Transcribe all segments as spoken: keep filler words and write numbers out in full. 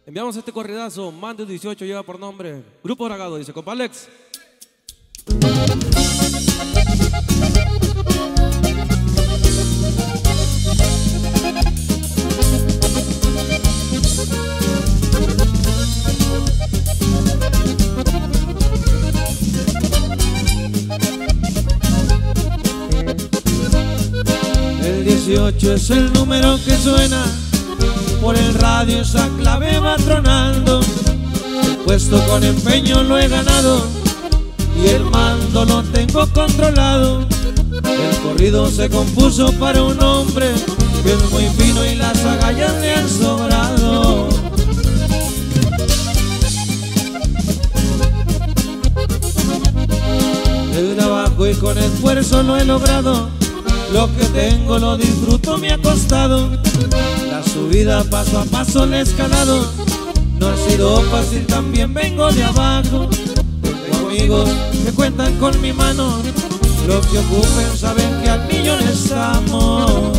Enviamos este corridazo, Mando dieciocho, lleva por nombre Grupo Bragado, dice compa Alex. El dieciocho es el número que suena, por el radio esa clave va tronando. El puesto con empeño lo he ganado y el mando lo tengo controlado. El corrido se compuso para un hombre que es muy fino y las agallas le han sobrado. Desde abajo y con esfuerzo lo he logrado. Lo que tengo lo disfruto, me ha costado. La subida paso a paso le he escalado. No ha sido fácil, también vengo de abajo. Tengo amigos que cuentan con mi mano. Los que ocupen saben que al millón estamos.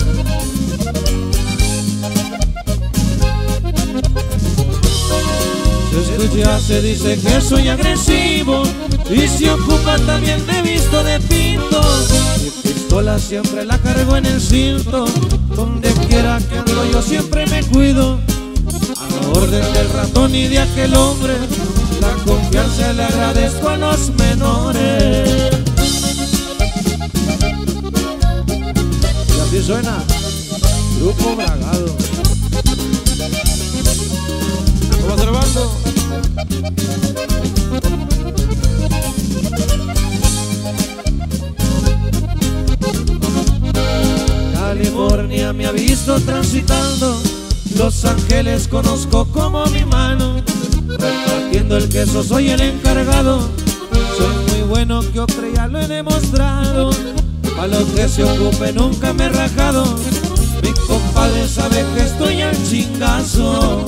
Se escucha, se dice que soy agresivo y si ocupa también me he visto de pinto. Mi pistola siempre la cargo en el cinto. Donde quiera que ando yo siempre me cuido. A la orden del ratón y de aquel hombre, la confianza le agradezco a los menores. Y así suena Grupo Bragado. Vamos observando. California me ha visto transitando, Los Ángeles conozco como mi mano. Repartiendo el queso soy el encargado. Soy muy bueno, que otro ya lo he demostrado. A lo que se ocupe nunca me he rajado. Mi compadre sabe que estoy al chingazo.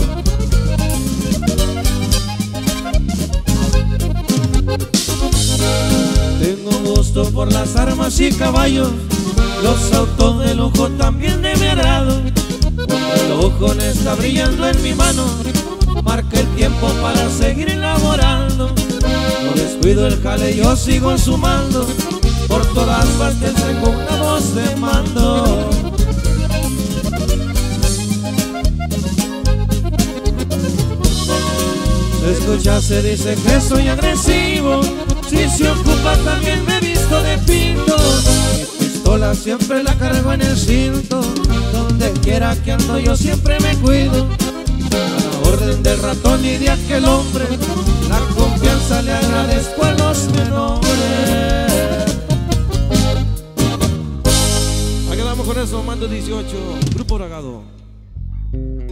Tengo gusto por las armas y caballos. Los autos de lujo también de mi agrado. Cuando el ojo no está brillando en mi mano, marca el tiempo para seguir elaborando. No descuido el jale, yo sigo sumando. Por todas partes tengo una voz de mando. Se escucha, se dice que soy agresivo. Si se ocupa también me he visto de pinto. Mi pistola siempre la cargo en el cinto. Donde quiera que ando yo siempre me cuido. A la orden del ratón y de aquel hombre, la confianza le agradezco a los menores. Aquí quedamos con eso, Mando dieciocho, Grupo Bragado.